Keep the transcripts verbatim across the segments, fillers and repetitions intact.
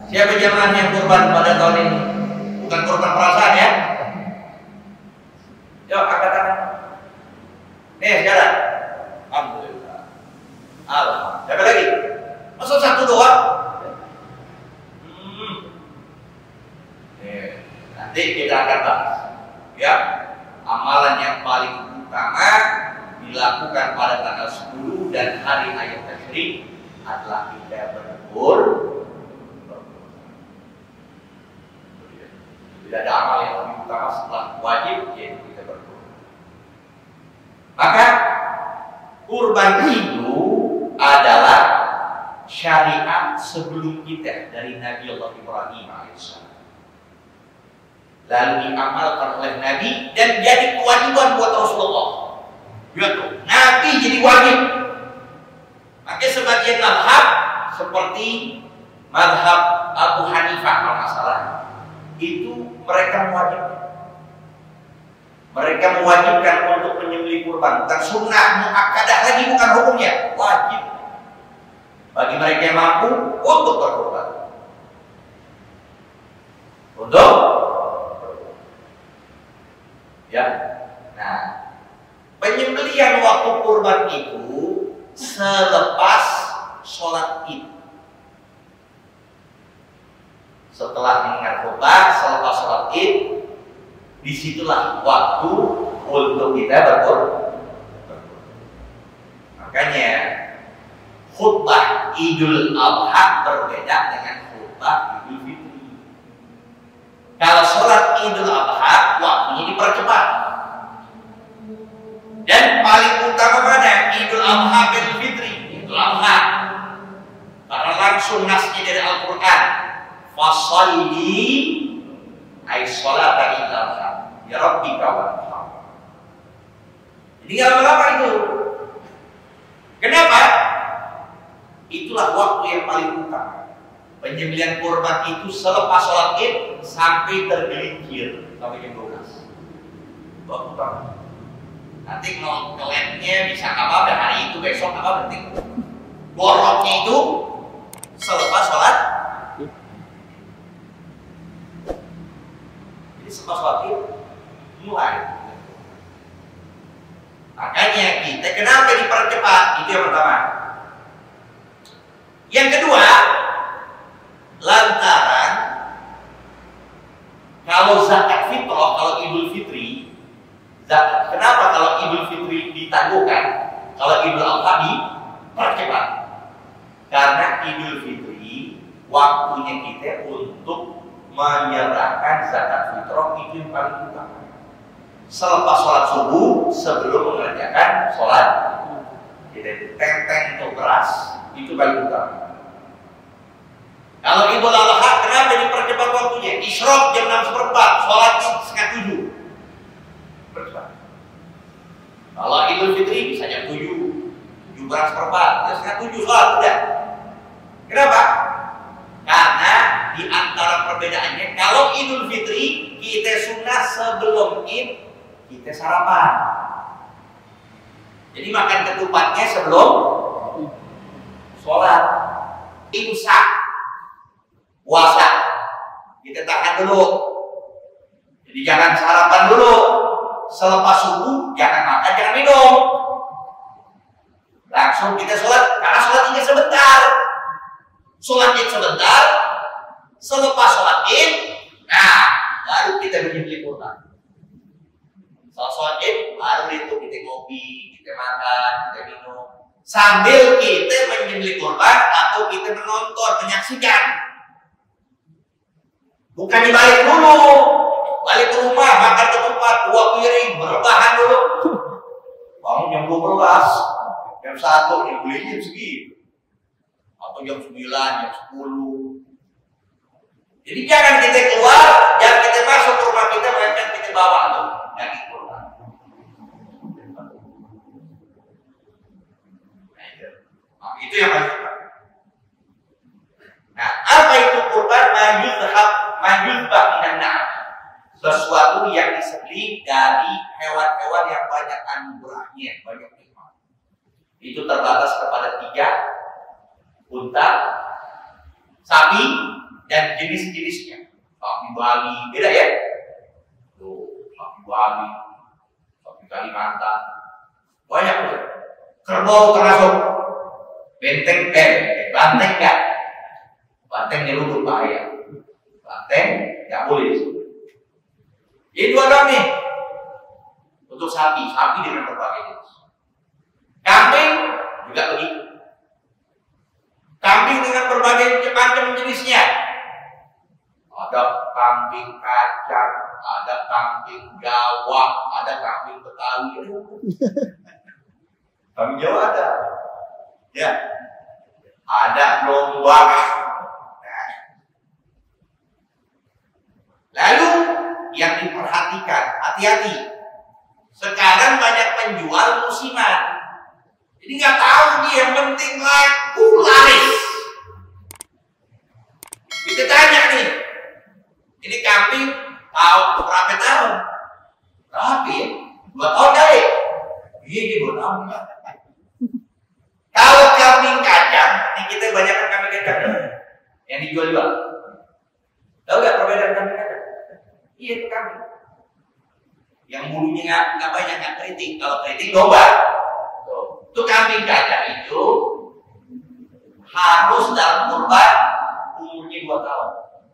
Siapa jamaah yang kurban pada tahun ini? Bukan kurban perasaan ya? Yuk, angkat tangan. Nih, sekarang. Alhamdulillah. Alhamdulillah. Siapa lagi? Masa satu doang? Hmm. Nih, nanti kita akan bahas. Ya, amalan yang paling utama dilakukan pada tanggal sepuluh dan hari ayat tasyrik adalah kita berkur. Tidak ada amal yang lebih utama setelah wajib, yaitu kita berkurban. Maka kurban itu adalah syariat sebelum kita dari Nabi Allah Ibrahim alaihissalam. Lalu diamalkan oleh Nabi dan jadi kewajiban buat Rasulullah. Gitu. Nabi jadi wajib. Maka sebagian mazhab seperti mazhab Abu Hanifah kalau nggak salah, itu mereka mewajibkan. Mereka mewajibkan untuk menyembelih kurban. Bukan sunnah muakkadah lagi, bukan hukumnya, wajib bagi mereka yang mampu untuk berkurban. Untuk ya. Nah, penyembelihan waktu kurban itu selepas sholat Id. Setelah mendengar khutbah, selepas sholat Id, disitulah waktu untuk kita berkurban. Makanya khutbah Idul Adha berbeda dengan khutbah Idul Fitri. Kalau sholat Idul Adha waktunya dipercepat. Dan paling utama mana? Idul Adha dan Idul Fitri. Idul Adha. Karena langsung nasnya dari Al-Quran. Fasalli ay sholata idul ya rabbika wanhar. Jadi nggak lama-lama itu. Kenapa? Itulah waktu yang paling utama. Penyembelihan kurban itu selepas sholat Id sampai tergelincir sampai jam dua belas. Waktu utama. Nanti kalau keletnya bisa apa hari itu besok apa penting. Boroknya itu selepas sholat. Jadi selepas sholat Id mulai. Makanya kita kenapa dipercepat? Itu yang pertama. Yang kedua, lantaran kalau zakat fitrah, kalau Idul Fitri, zakat, kenapa kalau Idul Fitri ditangguhkan, kalau Idul Adha dipercepat? Karena Idul Fitri waktunya kita untuk menyerahkan zakat fitrah itu yang paling utama. Selepas sholat subuh, sebelum mengerjakan sholat, kita tenteng untuk beras itu paling utama. Kalau Idul Adha, kenapa dipercepat waktunya? Isyraq jam enam seperempat, sholat setengah tujuh. Percepat. Kalau Idul Fitri bisa jam tujuh, tujuh belas seperempat, setengah tujuh sholat udah. Kenapa? Karena di antara perbedaannya, kalau Idul Fitri kita sunnah sebelum Id kita sarapan. Jadi makan ketupatnya sebelum sholat. Imsak, puasa, kita tahan dulu. Jadi jangan sarapan dulu. Selepas subuh jangan makan, jangan minum. Langsung kita sholat, karena sholat ini sebentar. Sholat Id sebentar. Selepas sholat Id, nah baru kita menyembelih kurban. Setelah sholat Id, baru itu kita ngopi, kita makan, kita minum. Sambil kita menyembelih kurban atau kita menonton, menyaksikan. Bukan dibalik dulu. Balik ke rumah, makan ke tempat, dua piring, berbahan dulu. Bangun jam dua belas, jam satu, nyembelihnya segitu. Atau jam sembilan, jam sepuluh. Jadi jangan kita keluar, jangan kita masuk ke rumah kita, melainkan kita bawa tuh daging kurban. Nah, itu yang paling utama. Nah, apa itu kurban? Mayuzhab, mayuzbah minan na'am. Sesuatu yang disembelih dari hewan-hewan yang banyak anugerahnya, banyak nikmat. Itu terbatas kepada tiga: unta, sapi, dan jenis-jenisnya. Sapi Bali beda ya. Tuh, sapi Bali, sapi Kalimantan, banyak tuh. Kerbau termasuk. Benteng eh, banteng enggak? Banteng nyeruduk bahaya. Banteng nggak boleh disebut. Jadi dua dong nih. Untuk sapi, sapi dengan berbagai jenis. Kambing juga begitu. Kambing dengan berbagai macam jenisnya. Ada kambing kacang, ada kambing Jawa, ada kambing Betawi. Kambing Jawa ada. Ya. Ada domba. Lalu yang diperhatikan, hati-hati. Sekarang banyak penjual musiman. Jadi nggak tahu nih, yang penting laku laris. Kita tanya nih, ini kambing tahu berapa tahun? Tapi ya, dua tahun kali. Iya, dia dua tahun. Kalau kambing kacang, nih kita banyak kambing kacang yang dijual-jual. Tahu nggak perbedaan kambing kacang? Iya, itu kambing. Yang bulunya nggak nggak banyak, nggak keriting. Kalau keriting domba. Itu kambing kacang itu harus dalam kurban umurnya dua tahun.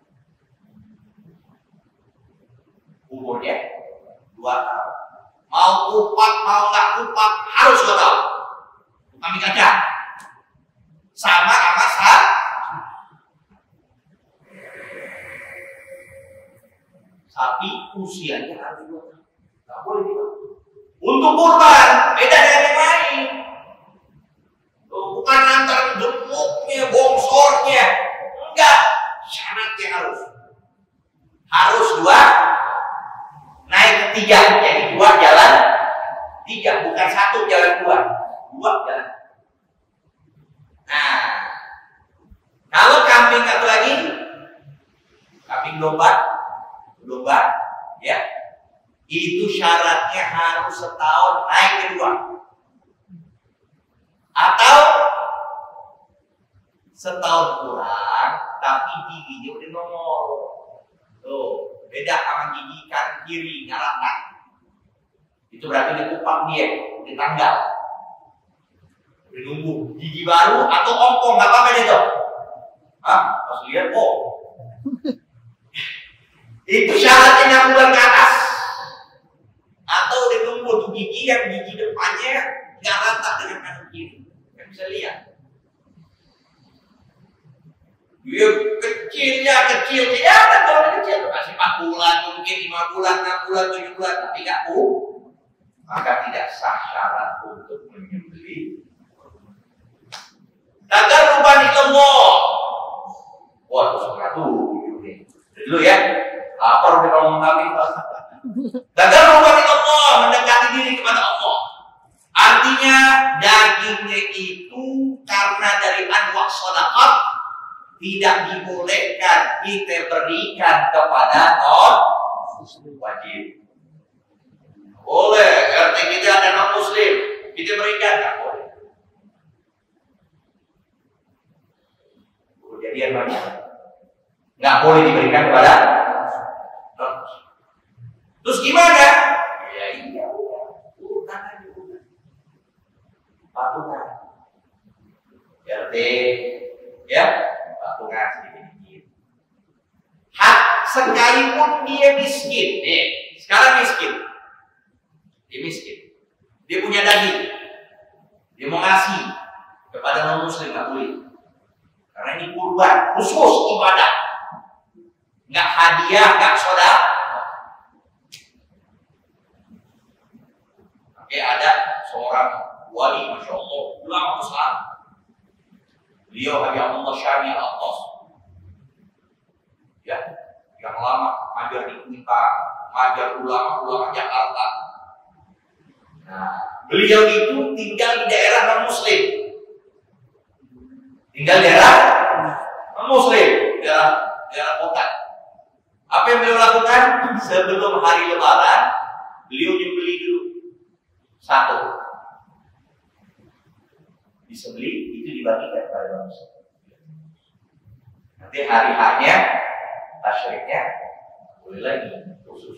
Umurnya dua tahun. Mau kupat mau nggak kupat harus dua tahun. Kambing kacang sama sama sah. Sapi usianya harus dua tahun. Nggak boleh dua. Untuk kurban beda dengan yang lain. Bukan antar gemuknya, bongsornya, enggak. Syaratnya harus harus dua, naik ke tiga, jadi dua jalan tiga, bukan satu jalan dua, dua jalan. Nah, kalau kambing satu lagi, kambing domba, domba, ya, itu syaratnya harus setahun naik ke dua. Atau setahun kurang, tapi giginya udah nongol. Tuh, beda sama gigi kanan kiri, ngaratan. Itu berarti udah kupak dia, udah tanggal. Udah nunggu gigi baru atau ompong, nggak apa-apa deh tuh. Hah? Pas lihat, oh. Itu syaratnya enam bulan ke atas. Atau udah nunggu tuh gigi yang gigi depannya nggak rata dengan kanan kiri. Bisa lihat dia kecilnya kecil ya kan, kalau kecil masih empat bulan, mungkin lima bulan, enam bulan, tujuh bulan, tapi nggak uh, maka tidak sah syarat untuk menyembelih. Dagang ruban di lemah. Wah, satu nih dulu ya, lapar udah ngomong kami. Dagang ruban di lemah, mendekati diri kepada Allah. Artinya dagingnya itu karena dari anwa' sedekah tidak dibolehkan kita berikan kepada non-muslim. Wajib. Boleh, R T kita ada non-muslim, kita berikan, nggak boleh. Kejadian banyak. Nggak boleh diberikan kepada non-muslim. Terus gimana? Ya iya, urutan aja. Patungan, R T, ya, patungan sedikit-sedikit. Hak sekalipun dia miskin, nih, sekarang miskin, dia miskin, dia punya daging, dia mau ngasih kepada non muslim nggak boleh, karena ini kurban khusus ibadah, nggak hadiah, nggak sedekah. Oke, ada seorang wali, masya Allah, ulama besar. Beliau Habib Allah Syami Al-Atas, ya, yang lama ngajar di Unta, ngajar ulama-ulama Jakarta. Nah, beliau itu tinggal di daerah non-muslim, tinggal di daerah non-muslim, daerah daerah kota. Apa yang beliau lakukan sebelum hari Lebaran? Beliau nyembeli dulu satu. Disembeli itu dibagikan kepada manusia. Nanti hari hanya tasyriknya boleh lagi khusus.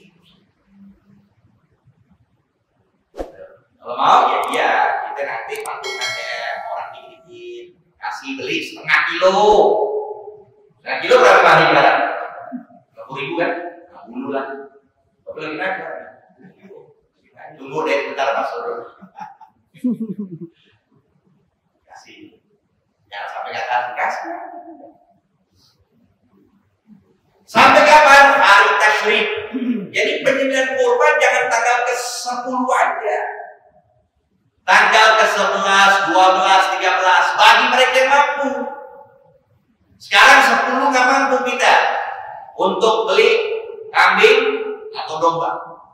Kalau mau ya iya, kita nanti patungannya orang dikit-dikit kasih beli setengah kilo. Setengah kilo berapa kali sekarang? Dua puluh ribu kan? Nah, dulu lah. Tapi lagi naik kan? Tunggu deh bentar Mas Surul. Kasih. Jangan sampai kata kasih. Sampai kapan? Hari tasyrik. Jadi penyembelihan kurban jangan tanggal ke sepuluh aja. Tanggal ke sebelas, dua belas, tiga belas bagi mereka yang mampu. Sekarang sepuluh nggak mampu kita untuk beli kambing atau domba.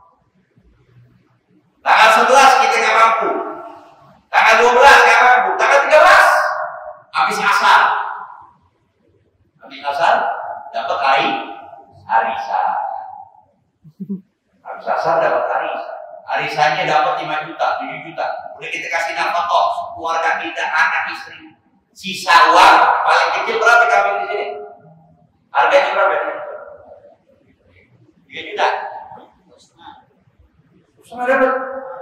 Tanggal sebelas kita nggak mampu. Tanggal dua belas nggak mampu. Tanggal tiga belas habis asar. Habis asar dapat hari arisan. Habis asar dapat arisan. Arisannya dapat lima juta, tujuh juta. Udah kita kasih nafkah keluarga kita, anak istri. Sisa uang paling kecil berapa kambing di sini? Harganya berapa? tiga juta. Setengah dapat.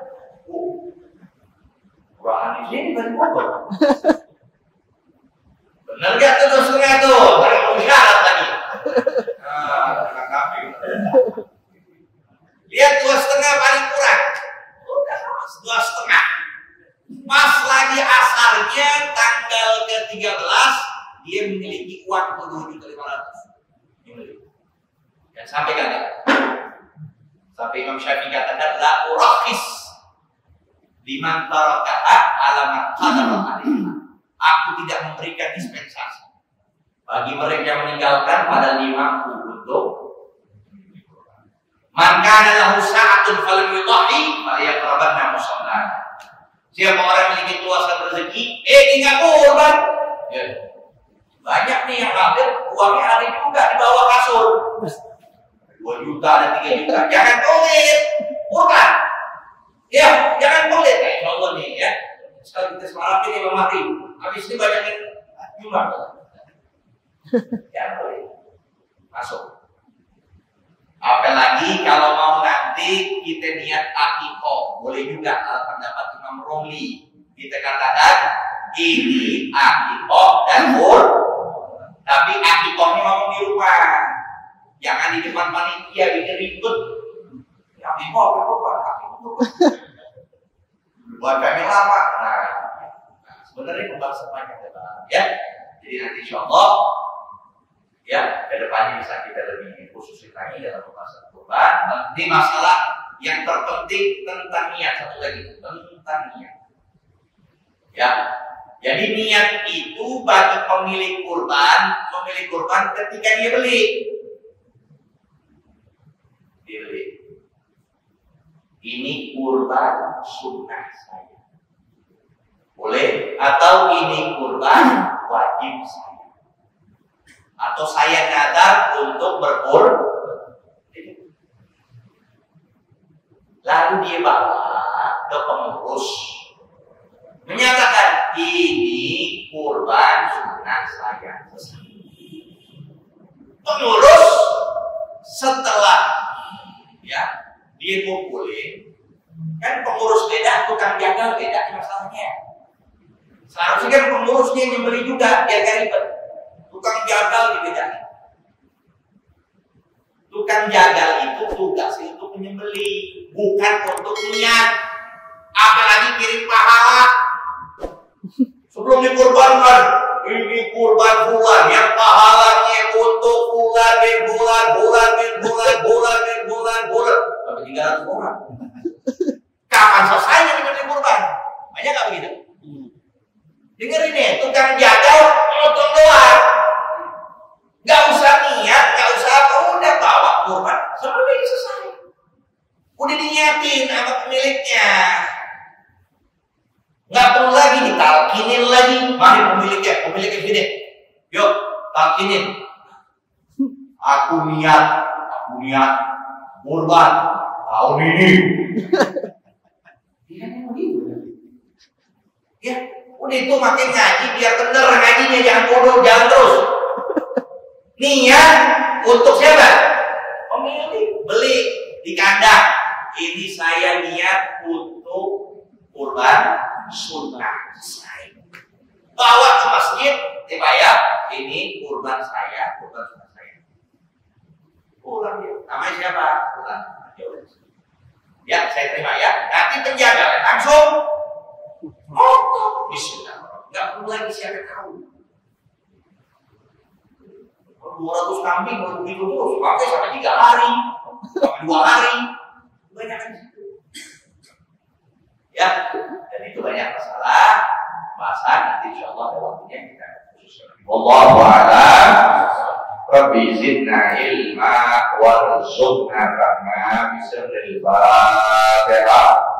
Kurangan di sini bagi motor. Bener gak tuh dua setengah tuh? Baru syarat lagi. Nah, kambing. Lihat dua setengah paling kurang. Udah dua setengah. Pas lagi asarnya tanggal ke tiga belas dia memiliki uang dua juta lima ratus. Dan sampai kata, sampai Imam Syafi'i katakan la urakhis liman tarakaha alamat qadara alaihi. Aku tidak memberikan dispensasi bagi mereka yang meninggalkan pada lima untuk man kana lahu sa'atun falam yudhi falyaqrabanna musalla. Siapa orang memiliki luasan rezeki, eh tinggal kurban. Ya. Banyak nih yang hadir uangnya ada juga di bawah kasur. dua juta ada tiga juta. Jangan pelit, kurban. Ya, jangan pelit. Kayak contoh nih ya. Sekali kita semalam ini memari, habis ini banyak yang nyumbang. Jangan pelit. Masuk. Apalagi kalau mau nanti kita niat akikoh, boleh juga kalau pendapat Imam Romli. Kita katakan ini akikoh dan kur, tapi akikohnya ngomong di rumah, jangan di depan panitia bikin ribut. Akikoh, akikoh, akikoh. Buat kami lama. Nah, sebenarnya pembahasan banyak ya. Jadi nanti insya Allah ya, ke depannya bisa kita lebih khususin lagi dalam pembahasan kurban. Nanti masalah yang terpenting tentang niat, satu lagi tentang niat. Ya, jadi niat itu bagi pemilik kurban, memilih kurban ketika dia beli. Dia beli. Ini kurban sunnah saya. Boleh, atau ini kurban wajib saya. Atau saya nadar untuk berkur, lalu dia bawa ke pengurus, menyatakan ini kurban sunnah saya. Pengurus setelah ya dia kumpulin, kan pengurus beda, tukang jagal beda masalahnya. Seharusnya kan pengurusnya yang membeli juga, biar gak ribet. Tukang jagal dibedakan. Tukang jagal itu tugasnya untuk menyembeli, bukan untuk niat. Apalagi kirim pahala. Sebelum dikurbankan, ini kurban bulan yang pahalanya untuk bulan bin bulan, bulan bin bulan, bulan bin bulan, bulan. Sampai tiga ratus orang. Kapan selesainya diberi kurban? Banyak nggak begitu? Dengerin nih, tukang jagal potong doang. Gak usah niat, gak usah apa, udah bawa kurban, sebenarnya selesai. Udah dinyatin sama pemiliknya. Gak perlu lagi ditalkinin lagi. Mari pemiliknya, pemiliknya sini. Yuk, talkinin. Aku niat, aku niat kurban tahun ini. Iya kan begitu. Ya, udah itu makin ngaji biar bener ngajinya, jangan bodoh, jangan terus. Niat untuk siapa? Pemilik. Beli di kandang. Ini saya niat untuk kurban sunnah saya. Bawa ke masjid, eh Pak ya, ini kurban saya, kurban sunnah saya. Pulang dia. Namanya siapa? Pulang. Ya, saya terima ya. Nanti penjaga langsung oh, bismillah. Nggak perlu lagi siapa tahu. dua ratus kambing baru begitu terus, pakai sampai tiga hari, sampai dua hari, banyak kan itu. Ya, dan itu banyak masalah, bahasan nanti insya Allah ada waktunya kita khususkan. Wallahu a'lam. Rabbi zidna ilma warzuqna fahma bismillahirrahmanirrahim.